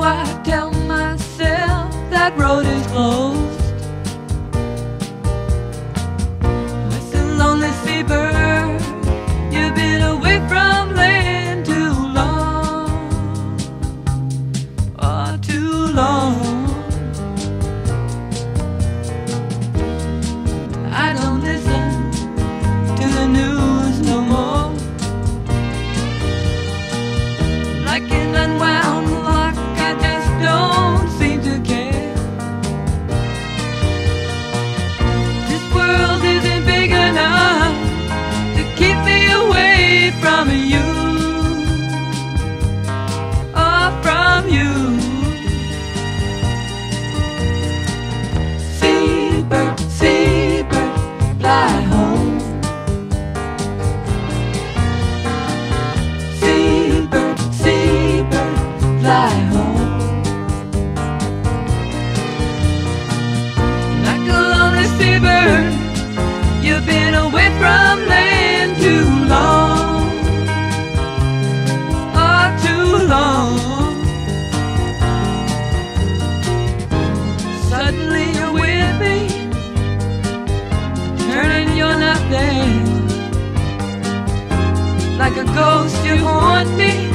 I tell myself that road is closed. Listen, lonely seabird, you've been away from land too long, oh, too long. I don't listen to the news no more. Like an unwound clock, I just don't seem to care. This world isn't big enough to keep me away from you, oh, from you. Seabird, seabird, fly home. Seabird, seabird, fly home. Like a lonely seabird, you've been away from land too long, oh, too long. Suddenly you're with me, turning you're not there. Like a ghost you haunt me,